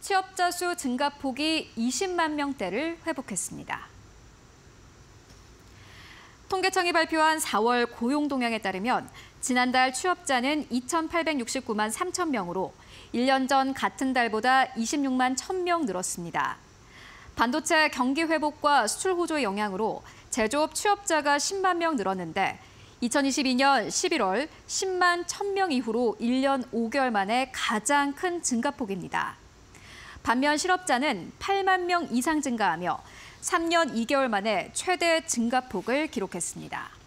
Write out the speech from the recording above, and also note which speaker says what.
Speaker 1: 취업자 수 증가폭이 20만 명대를 회복했습니다. 통계청이 발표한 4월 고용 동향에 따르면 지난달 취업자는 2,869만 3천 명으로 1년 전 같은 달보다 26만 1,000명 늘었습니다. 반도체 경기 회복과 수출 호조의 영향으로 제조업 취업자가 10만 명 늘었는데 2022년 11월 10만 1,000명 이후로 1년 5개월 만에 가장 큰 증가폭입니다. 반면 실업자는 8만 명 이상 증가하며 3년 2개월 만에 최대 증가폭을 기록했습니다.